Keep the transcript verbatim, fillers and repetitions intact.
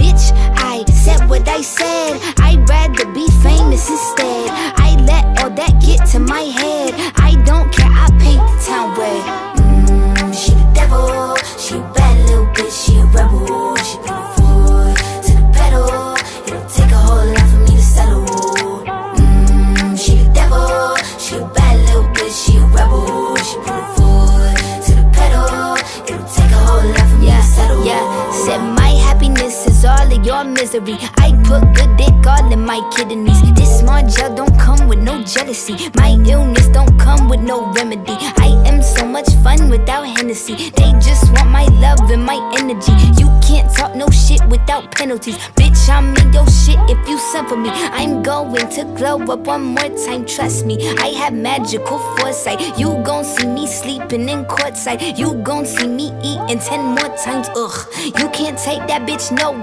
bitch, I said what I said. I'd rather be famous instead. I let all that get to my head. I don't care, I paint the town red. Mmm, she the devil. She a bad little bitch, she a rebel. She put her foot to the pedal. It'll take a whole lot for me to settle. Mmm, she the devil. She a bad little bitch, she a rebel. She put her foot to the pedal. It'll take a whole lot for me yeah, to settle. Yeah, said my happiness is all of your misery. I put good dick all in my kidneys. This small gel don't come with no jealousy. My illness don't come with no remedy. I am so much fun without Hennessy. They just want my love and my energy. You can't talk no shit without penalties. Bitch, I'm in your shit if you send for me. I'm going to glow up one more time, trust me. I have magical foresight. You gon' see me sleeping in courtside. You gon' see me eating ten more times, ugh. You can't take that bitch, no.